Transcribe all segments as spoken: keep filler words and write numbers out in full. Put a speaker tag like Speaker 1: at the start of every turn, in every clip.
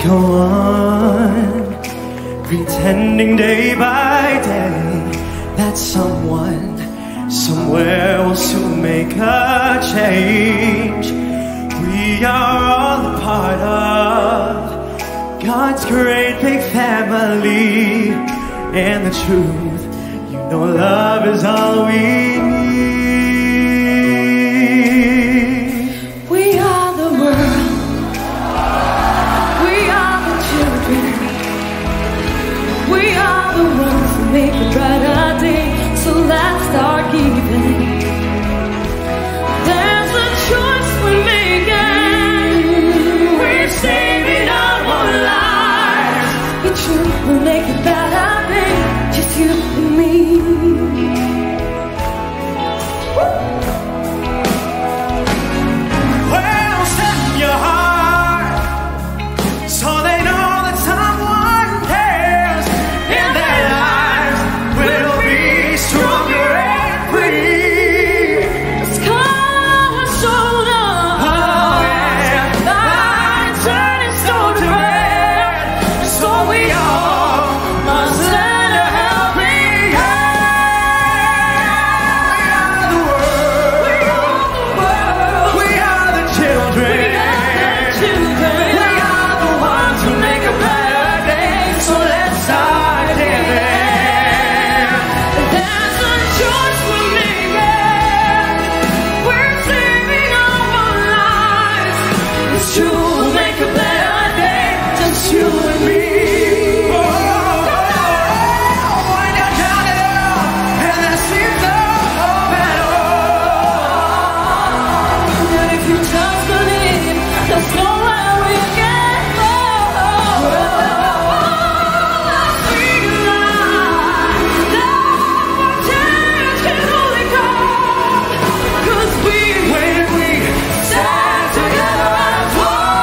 Speaker 1: go on pretending day by day that someone somewhere will soon make a change. We are all a part of God's great big family, and the truth, you know, love is all we need.
Speaker 2: We are the world. We are the children. We are the ones who make a brighter day. So let's start giving. There's a choice we're making. We're saving our lives. The truth will make a better day. Just you and me.
Speaker 1: Well, set your heart so they know that someone cares, and their lives will be stronger and free.
Speaker 2: It's called a shoulder.
Speaker 1: Oh yeah,
Speaker 2: Light turning stone to red. So we all must lend a helping hand.
Speaker 1: we are the world.
Speaker 2: We are the world.
Speaker 1: We are the children.
Speaker 2: We are the children.
Speaker 1: We are the ones who make a better day. So let's start living.
Speaker 2: There's a choice we're making. We're saving our lives. It's true, we'll make a better day. Just you and me.
Speaker 1: When you're down and out, and there seems no hope at all.
Speaker 2: And if you just believe, there's nowhere we can go. Let's speak life. That change can only come 'cause we
Speaker 1: When we
Speaker 2: stand together as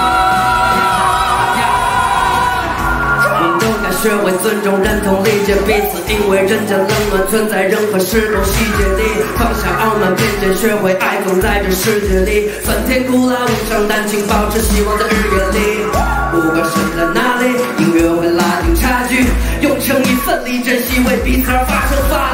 Speaker 2: one.
Speaker 3: 我们都该学会尊重、认同、理解彼此，因为人间冷暖存在任何时空细节里，放下傲慢偏见，学会爱，总在这世界里。酸甜苦辣无常，但请保持希望在日夜里。不管身在哪里，音乐会拉近差距，用诚意奋力珍惜，为彼此而发声发